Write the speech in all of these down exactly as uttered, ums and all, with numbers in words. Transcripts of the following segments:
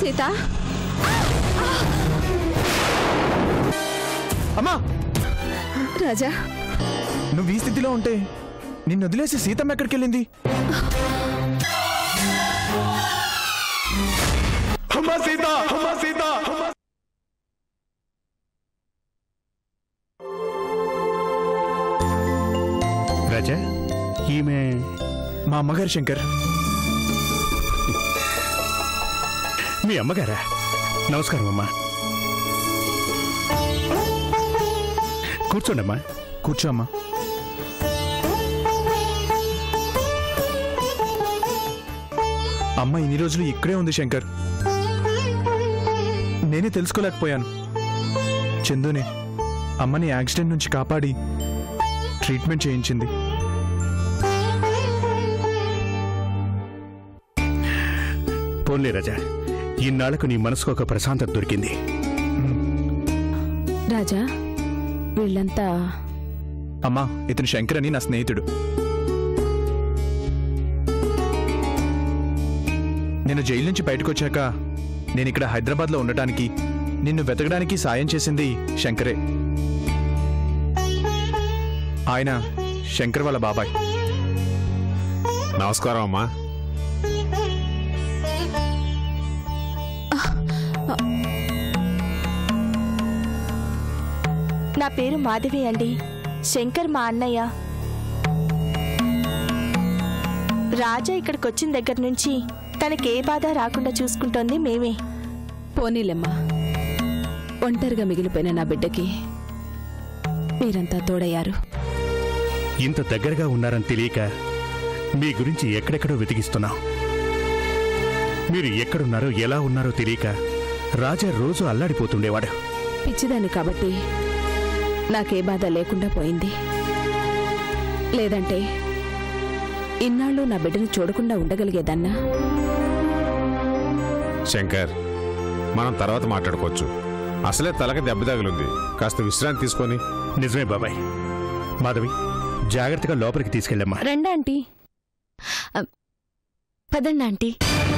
సీత అమ్మా రాజా నువ్వు ఈ స్థితిలో ఉంటే నిన్ను వదిలేసి సీతమ్మ ఎక్కడికి వెళ్ళింది? అమ్మా సీత అమ్మా సీత రాజా ఈమె మా అమ్మగారు శంకర్. మీ అమ్మగారా? నమస్కారం అమ్మా. కూర్చోండమ్మా. కూర్చో అమ్మా. అమ్మ ఇన్ని రోజులు ఇక్కడే ఉంది శంకర్. నేనే తెలుసుకోలేకపోయాను. చందునే అమ్మని యాక్సిడెంట్ నుంచి కాపాడి ట్రీట్మెంట్ చేయించింది. పోన్లే రాజా, ఇన్నాళ్లకు నీ మనసుకు ఒక ప్రశాంతత దొరికింది. రాజా వీళ్ళంతా అమ్మా ఇతను శంకర్ అని నా స్నేహితుడు. నేను జైలు నుంచి బయటకు వచ్చాక నేను ఇక్కడ హైదరాబాద్లో ఉండటానికి నిన్ను వెతకడానికి సాయం చేసింది శంకరే. ఆయన శంకర్ వాళ్ళ బాబాయ్. నమస్కారం అమ్మా. నా పేరు మాధవి అండి. శంకర్ మా అన్నయ్య. రాజా ఇక్కడికి వచ్చిన దగ్గర నుంచి తనకే బాధ రాకుండా చూసుకుంటోంది మేమే. పోనీలమ్మా, ఒంటరిగా మిగిలిపోయిన నా బిడ్డకి మీరంతా తోడయ్యారు. ఇంత దగ్గరగా ఉన్నారని తెలియక మీ గురించి ఎక్కడెక్కడో వెతికిస్తున్నాం. మీరు ఎక్కడున్నారో ఎలా ఉన్నారో తెలియక రాజా రోజు అల్లాడిపోతుండేవాడు. పిచ్చిదాన్ని కాబట్టి నాకే బాధ లేకుండా పోయింది. లేదంటే ఇన్నాళ్ళు నా బిడ్డను చూడకుండా ఉండగలిగేదన్నా. శంకర్, మనం తర్వాత మాట్లాడుకోవచ్చు. అసలే తలకి దెబ్బ తగిలింది, కాస్త విశ్రాంతి తీసుకొని. నిజమే బాబాయ్. మాధవి, జాగ్రత్తగా లోపలికి తీసుకెళ్ళమ్మా. రండి ఆంటీ. పదండి ఆంటీ.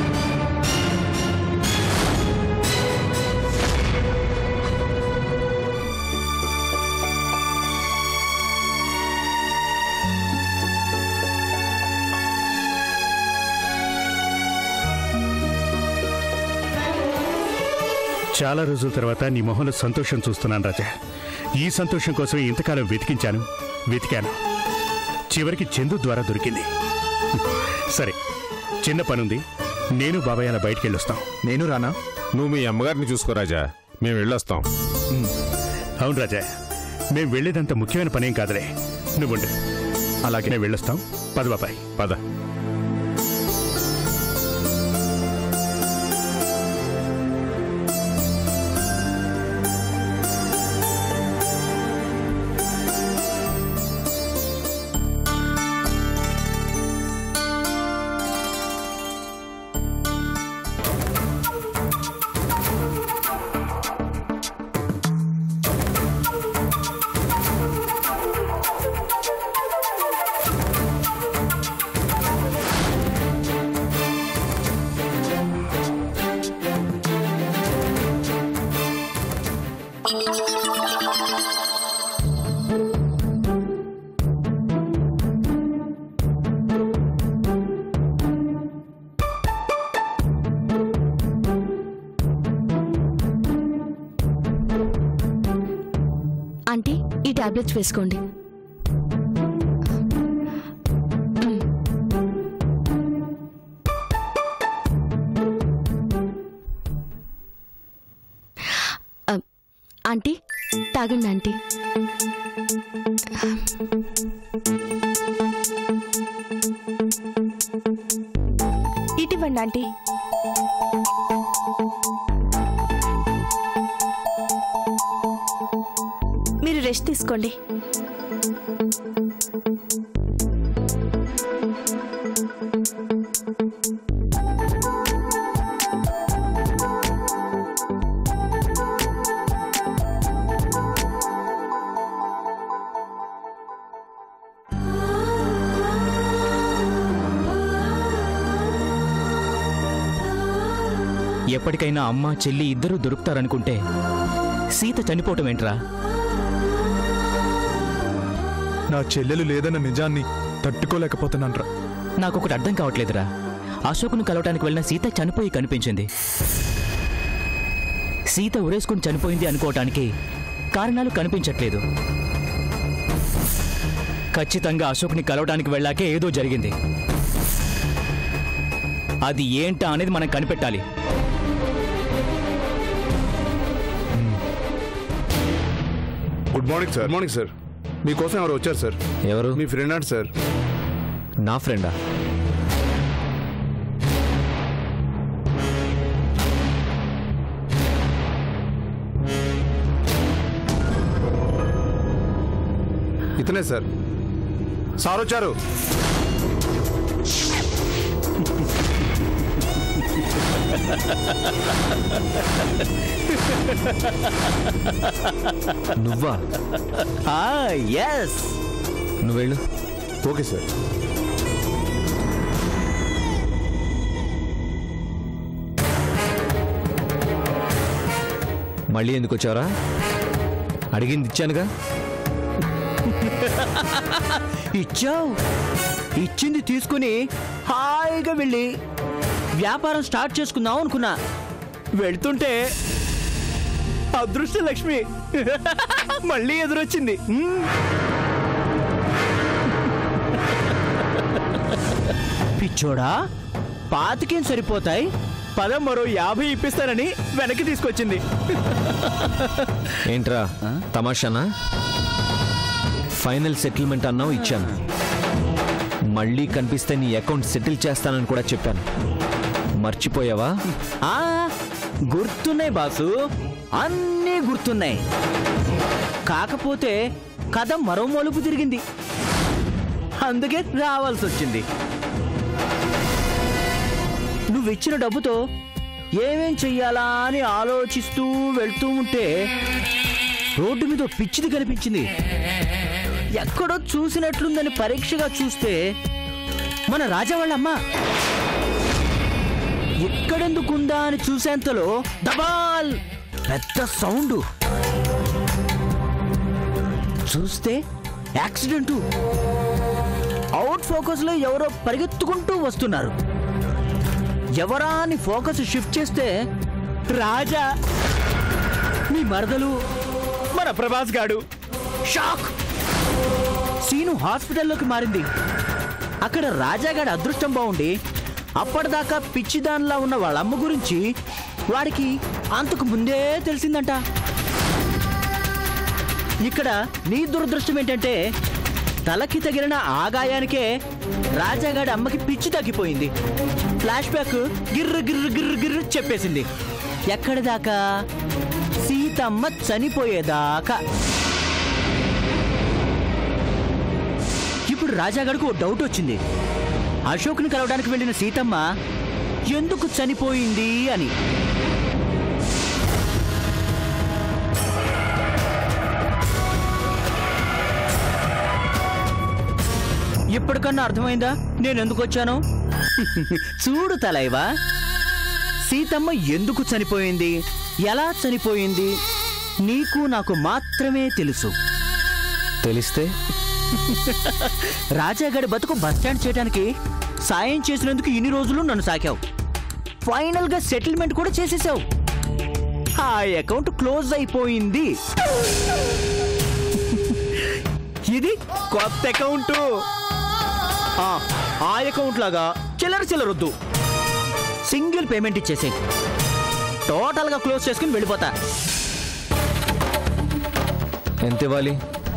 చాలా రోజుల తర్వాత నీ మొహంలో సంతోషం చూస్తున్నాను రాజా. ఈ సంతోషం కోసమే ఇంతకాలం వెతికించాను వెతికాను చివరికి చందు ద్వారా దొరికింది. సరే, చిన్న పనుంది, నేను బాబాయ్ అలా బయటికి వెళ్ళొస్తాం. నేను రానా? నువ్వు మీ అమ్మగారిని చూసుకో రాజా, మేము వెళ్ళొస్తాం. అవును రాజా, మేము వెళ్ళేదంత ముఖ్యమైన పనేం కాదులే. నువ్వుండు. అలాగే, నేను వెళ్ళొస్తాం. పద బాబాయ్, పద. ఆంటీ, ఈ టాబ్లెట్స్ వేసుకోండి. ఆంటీ తాగండి ఆంటీ. ఇటివ్వండి ఆంటీ. మీరు రెస్ట్ తీసుకోండి. ఎప్పటికైనా అమ్మ చెల్లి ఇద్దరూ దొరుకుతారనుకుంటే సీత చనిపోవటం ఏంట్రా? నా చెల్లెలు లేదన్న నిజాన్ని తట్టుకోలేకపోతున్నాన్రా. నాకొకటి అర్థం కావట్లేదురా. అశోకును కలవటానికి వెళ్ళిన సీత చనిపోయి కనిపించింది. సీత ఉరేసుకుని చనిపోయింది అనుకోవటానికి కారణాలు కనిపించట్లేదు. ఖచ్చితంగా అశోక్ని కలవటానికి వెళ్ళాకే ఏదో జరిగింది. అది ఏంటా అనేది మనం కనిపెట్టాలి. Good morning sir. Morning sir. మీకోసం ఎవరు వచ్చారు సార్? ఎవరు? మీ ఫ్రెండ్ అంట సార్. నా ఫ్రెండా? ఇతనే సార్. సార్ వచ్చారు. నువ్వా? ఎస్, నువ్వు వెళ్ళు. Okay sir. మళ్ళీ ఎందుకు వచ్చావరా? అడిగింది ఇచ్చానుగా. ఇచ్చావు. ఇచ్చింది తీసుకుని హాయిగా వెళ్ళి వ్యాపారం స్టార్ట్ చేసుకుందాం అనుకున్నా. వెళ్తుంటే అదృష్ట లక్ష్మి మళ్ళీ ఎదురొచ్చింది. పిచ్చోడా, పాతికేం సరిపోతాయి, పద మరో యాభై ఇప్పిస్తానని వెనక్కి తీసుకొచ్చింది. ఏంట్రా తమాషానా? ఫైనల్ సెటిల్మెంట్ అన్నావు, ఇచ్చాను. మళ్ళీ కనిపిస్తే నీ అకౌంట్ సెటిల్ చేస్తానని కూడా చెప్పాను. మర్చిపోయావా? ఆ గుర్తున్నాయి బాసు, అన్నీ గుర్తున్నాయి. కాకపోతే కథ మరో మలుపు తిరిగింది, అందుకే రావాల్సి వచ్చింది. నువ్విచ్చిన డబ్బుతో ఏమేం చెయ్యాలా అని ఆలోచిస్తూ వెళ్తూ ఉంటే రోడ్డు మీద పిచ్చిది కనిపించింది. ఎక్కడో చూసినట్లుందని పరీక్షగా చూస్తే మన రాజా వాళ్ళమ్మ. ఎక్కడెందుకుందా అని చూసేంతలో దబాల్ పెద్ద సౌండ్. చూస్తే యాక్సిడెంటు. అవుట్ ఫోకస్ లో ఎవరో పరిగెత్తుకుంటూ వస్తున్నారు. ఎవరా అని ఫోకస్ షిఫ్ట్ చేస్తే రాజా, మీ మరదలు, మన ప్రభాస్ గాడు. షాక్. సీను హాస్పిటల్లోకి మారింది. అక్కడ రాజాగాడి అదృష్టం బాగుండి అప్పటిదాకా పిచ్చిదానిలా ఉన్న వాళ్ళ అమ్మ గురించి వాడికి అంతకు ముందే తెలిసిందంట. ఇక్కడ నీ దురదృష్టం ఏంటంటే తలకి తగిలిన ఆగాయానికే రాజాగాడి అమ్మకి పిచ్చి తగ్గిపోయింది. ఫ్లాష్ బ్యాక్ గిర్రు గిర్రు గిర్రు గిర్రు చెప్పేసింది. ఎక్కడి దాకా? సీతమ్మ చనిపోయేదాకా. ఇప్పుడు రాజాగాడికి ఓ డౌట్ వచ్చింది. అశోక్ని కలవడానికి వెళ్ళిన సీతమ్మ ఎందుకు చనిపోయింది అని. ఇప్పటికన్నా అర్థమైందా నేను ఎందుకు వచ్చాను? చూడు తలైవా, సీతమ్మ ఎందుకు చనిపోయింది, ఎలా చనిపోయింది నీకు నాకు మాత్రమే తెలుసు. తెలిస్తే రాజాగాడి బతుకు బస్టాండ్ చేయడానికి సాయం చేసినందుకు ఇన్ని రోజులు నన్ను సాకావు. ఫైనల్ గా సెటిల్మెంట్ కూడా చేసేసావు. ఆ అకౌంట్ క్లోజ్ అయిపోయింది. ఇది కొత్త అకౌంట్. ఆ అకౌంట్ లాగా చిల్లర చిల్లరొద్దు, సింగిల్ పేమెంట్ ఇచ్చేసి టోటల్ గా క్లోజ్ చేసుకుని వెళ్ళిపోతా. ఎంత ఇవ్వాలి?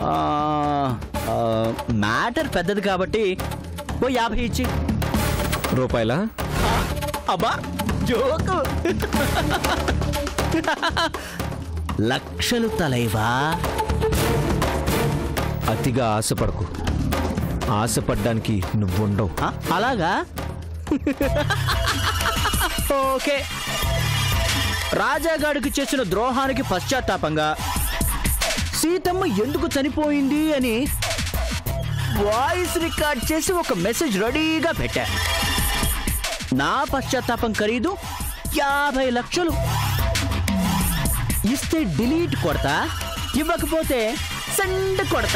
మ్యాటర్ పెద్దది కాబట్టి ఓ యాభై ఇచ్చి. రూపాయలా? అబ్బా జోకు. లక్షలు తలైవా. అతిగా ఆశపడకు. ఆశపడ్డానికి నువ్వుండవు. అలాగా? ఓకే. రాజాగాడికి చేసిన ద్రోహానికి పశ్చాత్తాపంగా సీతమ్మ ఎందుకు చనిపోయింది అని వాయిస్ రికార్డ్ చేసి ఒక మెసేజ్ రెడీగా పెట్టా. నా పశ్చాత్తాపం ఖరీదు యాభై లక్షలు ఇస్తే డిలీట్ కొడతా, ఇవ్వకపోతే సండ కొడతా.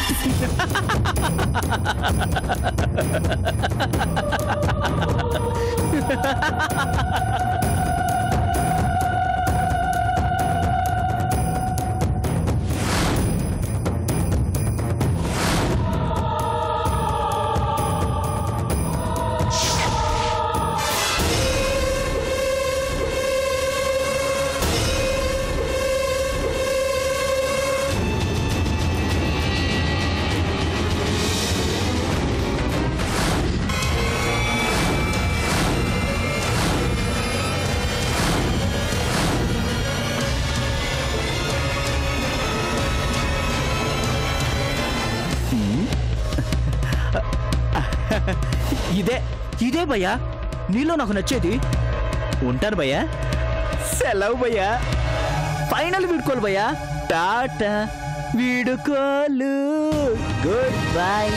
ఇదే ఇదే భయ్యా నీలో నాకు నచ్చేది. ఉంటాను భయ్యా, సెలవు భయ్యా, ఫైనల్ వీడుకోలు భయ్యా, టాటా వీడుకోలు, గుడ్ బై.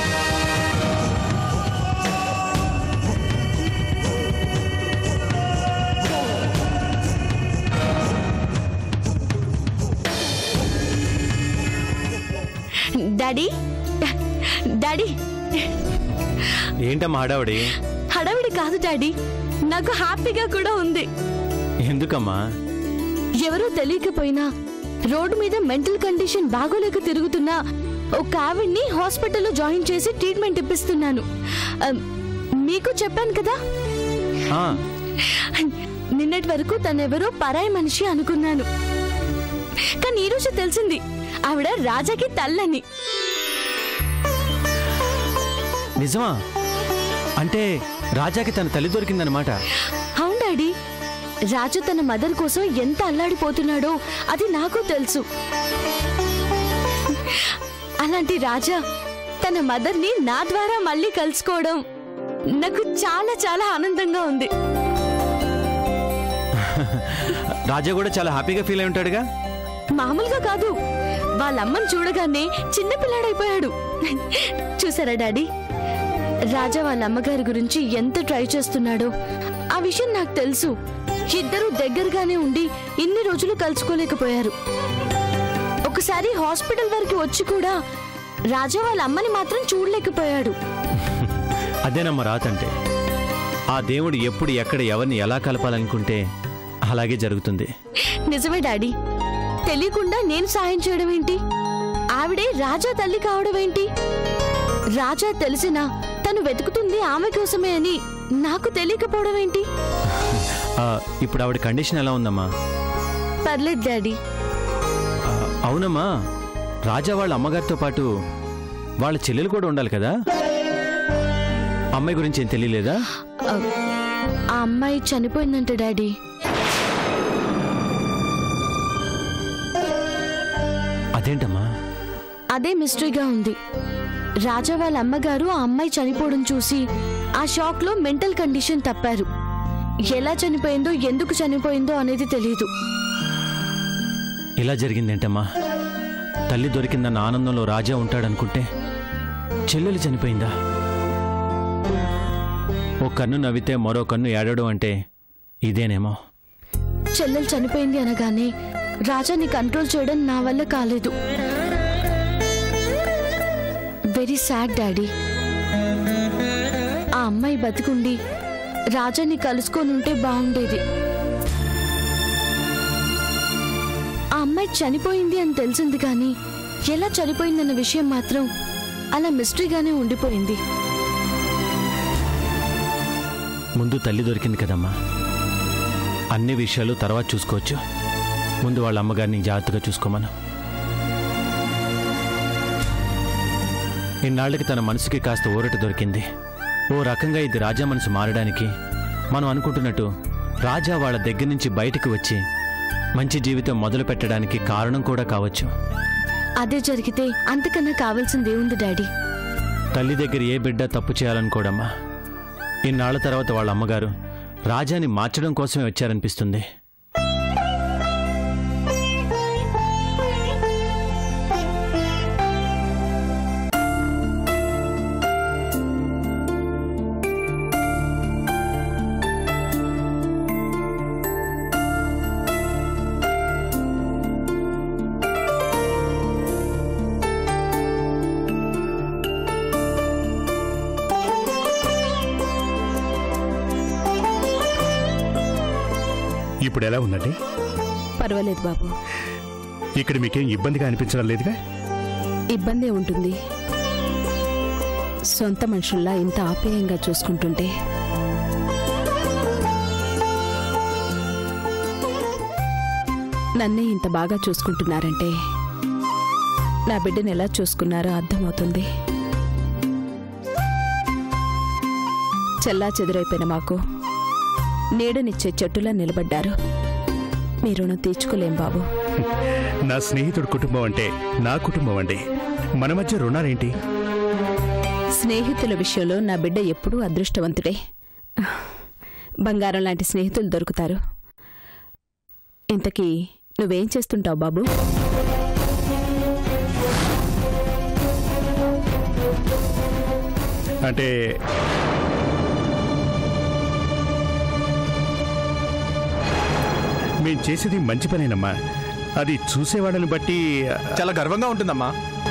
డాడీ డాడీ ఏంటమ్మా హడావుడి? హడావిడి కాదు డాడీ, నాకు హ్యాపీగా కూడా ఉంది. ఎందుకమ్మా? ఎవరో తెలియకపోయినా రోడ్డు మీద మెంటల్ కండిషన్ బాగోలేక తిరుగుతున్నా ఒక ఆవిడ్ని హాస్పిటల్లో జాయిన్ చేసి ట్రీట్మెంట్ ఇప్పిస్తున్నాను. ఆ, మీకు చెప్పాను కదా, నిన్నటి వరకు తనెవరో పరాయి మనిషి అనుకున్నాను. కానీ ఈరోజు తెలిసింది ఆవిడ రాజాకి తల్లని. నిజమా? అంటే రాజాకి తన తల్లి దొరికిందనమాట. అవును డాడీ, రాజు తన మదర్ కోసం ఎంత అల్లాడిపోతున్నాడో అది నాకు తెలుసు. అలాంటి రాజా తన మదర్ని నా ద్వారా మళ్ళీ కలుసుకోవడం నాకు చాలా చాలా ఆనందంగా ఉంది. రాజా కూడా చాలా హ్యాపీగా ఫీల్ అయి ఉంటాడుగా. మామూలుగా కాదు, వాళ్ళమ్మని చూడగానే చిన్న పిల్లాడైపోయాడు. చూసారా డాడీ, రాజా వాళ్ళ అమ్మగారి గురించి ఎంత ట్రై చేస్తున్నాడో ఆ విషయం నాకు తెలుసు. ఇద్దరు దగ్గరగానే ఉండి ఇన్ని రోజులు కలుసుకోలేకపోయారు. ఒకసారి హాస్పిటల్ వరకు వచ్చి కూడా రాజా వాళ్ళ అమ్మని మాత్రం చూడలేకపోయాడు. అదేనమ్మ రాతంటే. ఆ దేవుడు ఎప్పుడు ఎక్కడ ఎవరిని ఎలా కలపాలనుకుంటే అలాగే జరుగుతుంది. నిజమే డాడీ, తెలియకుండా నేను సాయం చేయడం ఏంటి? ఆవిడే రాజా తల్లి కావడం ఏంటి? రాజా తెలిసినా తను వెతుకుతుంది ఆమె కోసమే అని నాకు తెలియకపోవడం ఏంటి? ఇప్పుడు ఆవిడ కండిషన్ ఎలా ఉందమ్మా? పర్లేదు డాడీ. అవునమ్మా, రాజా వాళ్ళ అమ్మగారితో పాటు వాళ్ళ చెల్లెలు కూడా ఉండాలి కదా. అమ్మాయి గురించి ఏం తెలియలేదా? ఆ అమ్మాయి చనిపోయిందంట డాడీ. అదేంటమ్మా? అదే మిస్టరీగా ఉంది. రాజా వాళ్ళ అమ్మగారు ఆ అమ్మాయి చనిపోవడం చూసి ఆ షాక్ లో మెంటల్ కండిషన్ తప్పారు. ఎలా చనిపోయిందో ఎందుకు చనిపోయిందో అనేది తెలియదు. ఇలా జరిగిందేంటమ్మా? తల్లి దొరికిందన్న ఆనందంలో రాజా ఉంటాడనుకుంటే చెల్లెలు చనిపోయిందా? ఓ కన్ను నవ్వితే మరో కన్ను ఏడవడం అంటే ఇదేనేమో. చెల్లెలు చనిపోయింది అనగానే రాజాని కంట్రోల్ చేయడం నా వల్ల కాలేదు. Very sad daddy. ఆ అమ్మాయి బతికుండి రాజాని కలుసుకొనుంటే బాగుండేది. ఆ అమ్మాయి చనిపోయింది అని తెలిసింది కానీ ఎలా చనిపోయిందన్న విషయం మాత్రం అలా మిస్టరీగానే ఉండిపోయింది. ముందు తల్లి దొరికింది కదమ్మా, అన్ని విషయాలు తర్వాత చూసుకోవచ్చు. ముందు వాళ్ళ అమ్మగారిని జాగ్రత్తగా చూసుకోమను. ఇన్నాళ్ళకి తన మనసుకి కాస్త ఊరట దొరికింది. ఓ రకంగా ఇది రాజా మనసు మారడానికి, మనం అనుకుంటున్నట్టు రాజా వాళ్ళ దగ్గర నుంచి బయటకు వచ్చి మంచి జీవితం మొదలు పెట్టడానికి కారణం కూడా కావచ్చు. అదే జరిగితే అంతకన్నా కావాల్సింది ఏముంది డాడీ? తల్లి దగ్గర ఏ బిడ్డ తప్పు చేయాలనుకోడమ్మా. ఇన్నాళ్ల తర్వాత వాళ్ళ అమ్మగారు రాజాని మార్చడం కోసమే వచ్చారనిపిస్తుంది. ఇప్పుడు ఎలా ఉందండి? పర్వాలేదు బాబు. ఇక్కడ మీకేం ఇబ్బందిగా అనిపించడం లేదుగా? ఇబ్బందే ఉంటుంది. సొంత మనుషుల్లా ఇంత ఆప్యాయంగా చూసుకుంటుంటే. నన్నే ఇంత బాగా చూసుకుంటున్నారంటే నా బిడ్డను ఎలా చూసుకున్నారో అర్థమవుతుంది. చెల్లా చెదురైపోయిన మాకు నీడనిచ్చే చెట్టులా నిలబడ్డారు. మీ రుణం తీర్చుకోలేం బాబు. నా స్నేహితుడు కుటుంబం అంటే నా కుటుంబం అండి. మన మధ్య రుణాలేంటి? స్నేహితుల విషయంలో నా బిడ్డ ఎప్పుడూ అదృష్టవంతుడే. బంగారం లాంటి స్నేహితులు దొరుకుతారు. ఇంతకీ నువ్వేం చేస్తుంటావు బాబు? అంటే మేం చేసేది మంచి పనేనమ్మా. అది చూసేవాళ్ళని బట్టి చాలా గర్వంగా ఉంటుందమ్మా.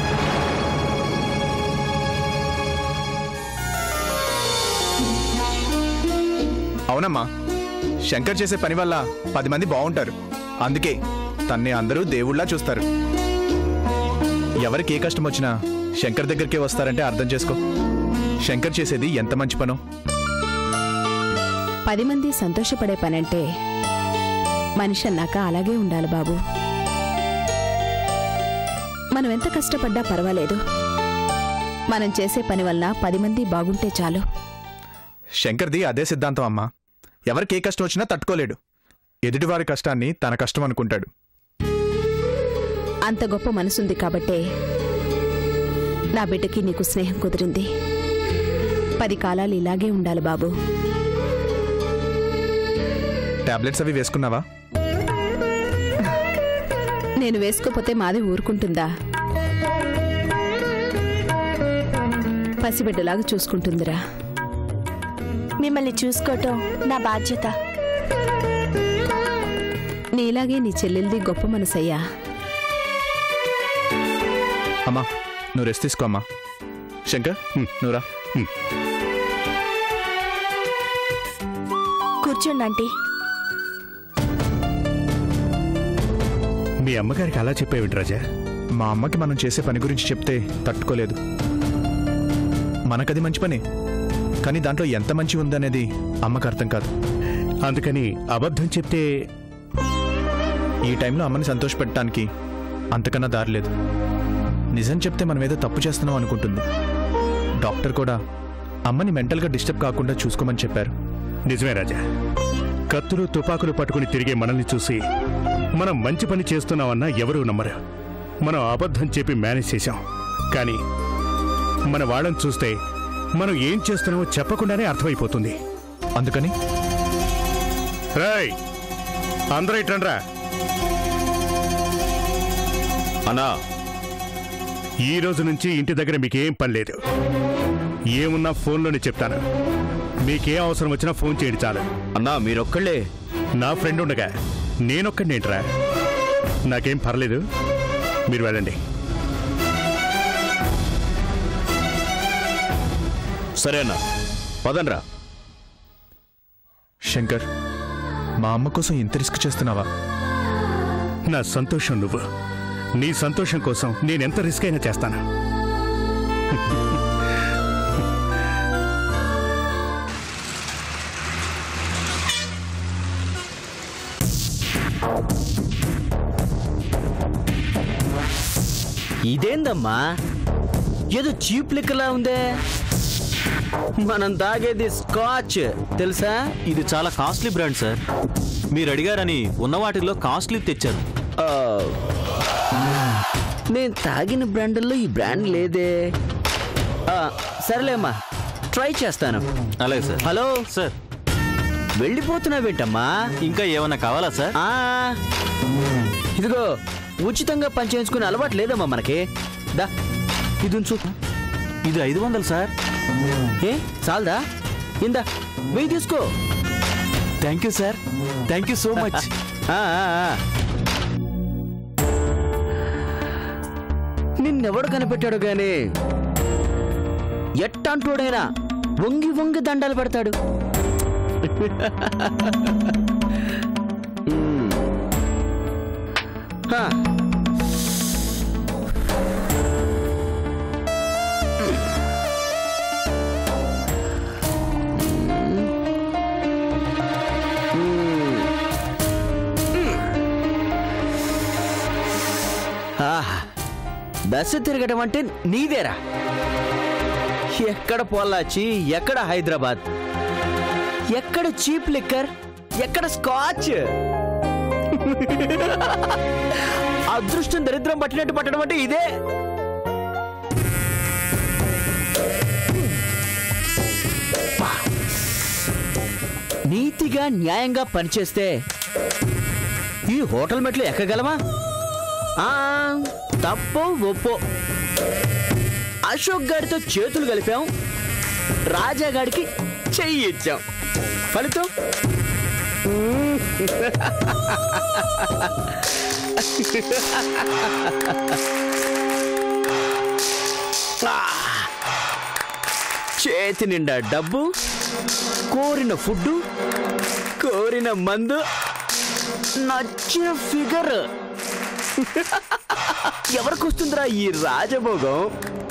అవునమ్మా, శంకర్ చేసే పని వల్ల పది మంది బాగుంటారు. అందుకే తన్ని అందరూ దేవుళ్ళా చూస్తారు. ఎవరికి ఏ కష్టం వచ్చినా శంకర్ దగ్గరికే వస్తారంటే అర్థం చేసుకో. శంకర్ చేసేది ఎంత మంచి పనో. పది మంది సంతోషపడే పనంటే మనిషి అన్నాక అలాగే ఉండాలి బాబు. మనం ఎంత కష్టపడ్డా పర్వాలేదు. మనం చేసే పని వల్ల పది మంది బాగుంటే చాలు. శంకర్ది అదే సిద్ధాంతం అమ్మా. ఎవరికి ఏ కష్టం వచ్చినా తట్టుకోలేడు. ఎదుటివారి కష్టాన్ని తన కష్టం అనుకుంటాడు. అంత గొప్ప మనసుంది కాబట్టే నా బిడ్డకి నీకు స్నేహం కుదిరింది. పది కాలాలు ఇలాగే ఉండాలి బాబు. టాబ్లెట్స్ అవి వేసుకున్నావా? నేను వేసుకోపోతే మాది ఊరుకుంటుందా? పసిబిడ్డలాగా చూసుకుంటుందిరా. మిమ్మల్ని చూసుకోవటం నా బాధ్యత. నీలాగే నీ చెల్లెల్ది గొప్ప మనసయ్యా. అమ్మా, నువ్వు రెస్ట్ తీసుకో అమ్మా. శంకర్, నువ్వురా. కూర్చోండి ఆంటీ. మీ అమ్మగారికి అలా చెప్పేవిటి రాజా? మా అమ్మకి మనం చేసే పని గురించి చెప్తే తట్టుకోలేదు. మనకది మంచి పనే, కానీ దాంట్లో ఎంత మంచి ఉందనేది అమ్మకు అర్థం కాదు. అందుకని అబద్ధం చెప్తే ఈ టైంలో అమ్మని సంతోషపెట్టడానికి అంతకన్నా దారి లేదు. నిజం చెప్తే మనం ఏదో తప్పు చేస్తున్నాం అనుకుంటుంది. డాక్టర్ కూడా అమ్మని మెంటల్గా డిస్టర్బ్ కాకుండా చూసుకోమని చెప్పారు. నిజమే రాజా. కత్తులు తుపాకులు పట్టుకుని తిరిగే మనల్ని చూసి మనం మంచి పని చేస్తున్నామన్నా ఎవరూ నమ్మరు. మనం అబద్ధం చెప్పి మేనేజ్ చేశాం. కానీ మన వాళ్ళని చూస్తే మనం ఏం చేస్తున్నామో చెప్పకుండానే అర్థమైపోతుంది. అందుకని రేయ్, అందరూ ఇట్రండ్రా. అన్నా, ఈ రోజు నుంచి ఇంటి దగ్గర మీకేం పని లేదు. ఏమున్నా ఫోన్లోనే చెప్తాను. మీకేం అవసరం వచ్చినా ఫోన్ చేయండి చాలు. అన్నా మీరొక్కళ్ళే? నా ఫ్రెండ్ ఉండగా నేనొక్కడినేంట్రా? నాకేం పర్లేదు, మీరు వెళ్ళండి. సరే అన్నా, పదండ్రా. శంకర్, మా అమ్మ కోసం ఇంత రిస్క్ చేస్తున్నావా? నా సంతోషం నువ్వు. నీ సంతోషం కోసం నేనెంత రిస్క్ అయినా చేస్తాను. ఇదేందమ్మా, ఏదో చీప్ లిక్కలా ఉందే. మనం తాగేది స్కాచ్ తెలుసా? ఇది చాలా కాస్ట్లీ బ్రాండ్ సార్. మీరు అడిగారని ఉన్న వాటిల్లో కాస్ట్లీ తెచ్చారు. నేను తాగిన బ్రాండ్లో ఈ బ్రాండ్ లేదే. ఆ, సరేలేమ్మా, ట్రై చేస్తాను. అలాగే సార్. Hello sir, వెళ్ళిపోతున్నావేంటమ్మా? ఇంకా ఏమన్నా కావాలా సార్? ఆ, ఇదిగో ఉచితంగా పనిచేయించుకునే అలవాటు లేదమ్మా మనకి. దా ఇది ఉంచు. ఇది ఐదు వందలు సార్. ఏ చాలదా? ఇందా వెయ్యి తీసుకో. Thank you sir, thank you so much. నిన్నెవడు కనిపెట్టాడు గాని ఎట్టంటోడైనా వంగి వంగి దండాలు పెడతాడు. హా. దశ తిరగడం అంటే నీదేరా. ఎక్కడ పొల్లాచి, ఎక్కడ హైదరాబాద్, ఎక్కడ చీప్ లిక్కర్, ఎక్కడ స్కాచ్. అదృష్టం దరిద్రం పట్టినట్టు పట్టడం అంటే ఇదే. నీతిగా న్యాయంగా పనిచేస్తే ఈ హోటల్ మెట్లు ఎక్కగలమా? తప్పో ఒప్పో అశోక్ గారితో చేతులు కలిపాం, రాజా గారికి చెయ్యి ఇచ్చాం. ఫలితం చేతి నిండా డబ్బు, కోరిన ఫుడ్, కోరిన మందు, నచ్చిన ఫిగర్. ఎవరికి వస్తుందిరా ఈ రాజభోగం?